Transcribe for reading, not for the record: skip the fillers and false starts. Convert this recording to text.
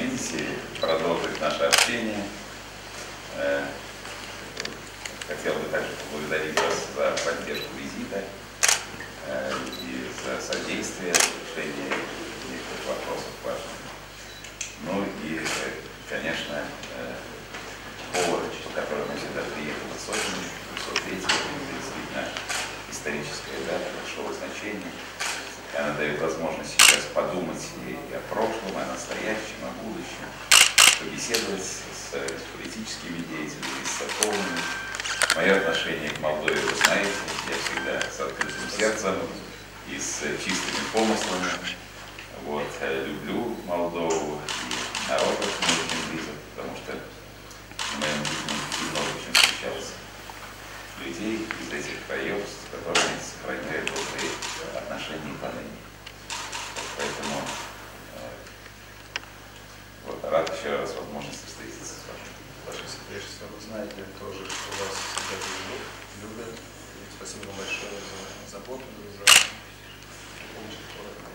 видите, продолжить наше общение. Хотел бы также поблагодарить вас за поддержку визита и за содействие в решении некоторых вопросов важных. Ну и, конечно, повод, по которому я сюда приехал, особенно 203-й, это действительно историческая дата большого значения. Она дает возможность сейчас подумать и о прошлом, и о настоящем, о будущем, побеседовать с политическими деятелями, с церковными. Мое отношение к Молдове вы знаете, я всегда с открытым сердцем и с чистыми помыслами. Вот, люблю Молдову, и народ очень близок, потому что в моем жизни много чем встречался людей из этих краев, с которыми сохраняют добрые отношения поныне. Поэтому вот, рад еще раз возможности встретиться с вами. Прежде всего, вы знаете тоже, что вас всегда любят. И спасибо вам большое за заботу, за помощь.